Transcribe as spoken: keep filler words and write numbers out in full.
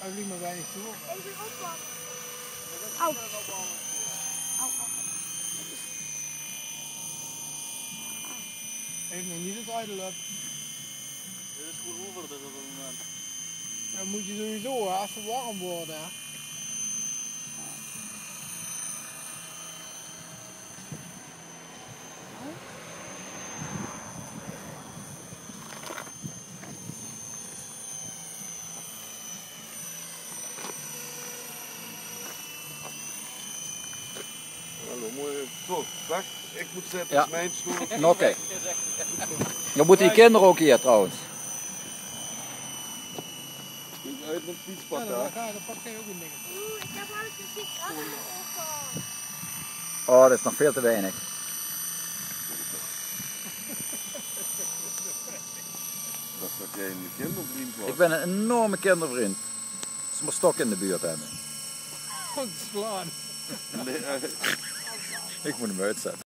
Hij liet me weinig toe. Even oppakken. Au. Au, au. Heeft nog niet het uiterlijk. Dit is goed over op dat moment. Dan moet je sowieso hè, als het warm worden. Hè. Hallo, mooi. Zo, dag. Ik moet zitten, Ja. dat is mijn stoel. Oké. Okay. Dan moeten die kinderen ook hier trouwens. Kijk uit met het fietspad Ja, daar. dan, ga, dan pak jij ook een ding. Oeh, ik heb al een fiets afgelopen. Oh, dat is nog veel te weinig. Dat is dat jij een kindervriend was. Ik ben een enorme kindervriend. Als ze maar stok in de buurt hebben. Om te slaan. Nee, eh, Ik moet hem uitzetten.